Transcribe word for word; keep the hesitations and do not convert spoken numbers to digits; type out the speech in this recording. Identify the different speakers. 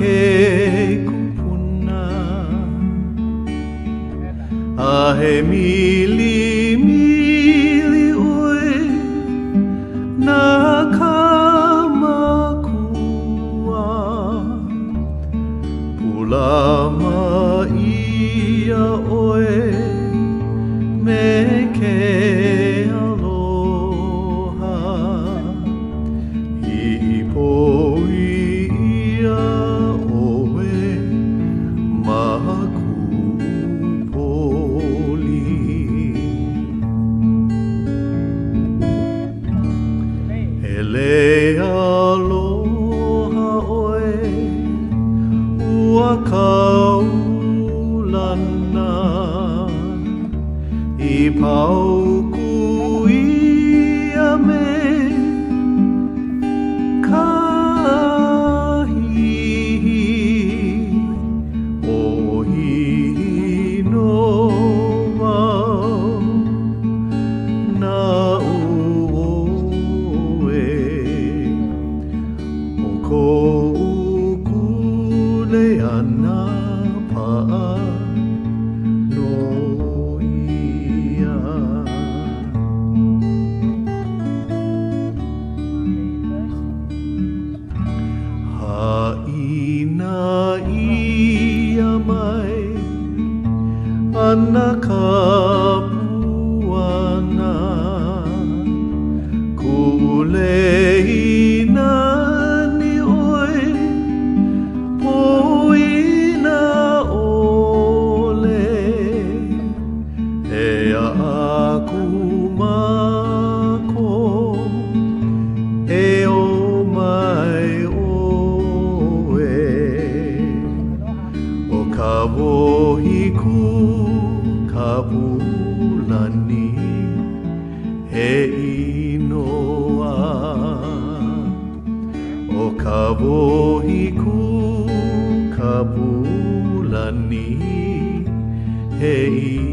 Speaker 1: ke kupuna a he mili mili oi na kamakua pulama ia oe me ke aloha i poi ia oe makupoli ele aloha oe ua kaulana i pauku ia me kahihi o hino wau na uoe o kou kule ana paa ana kapuana kuleina ni oe poina ole e aku mako e o mai oe o Kawohikukapulani he inoa o Kawohikukapulani he inoa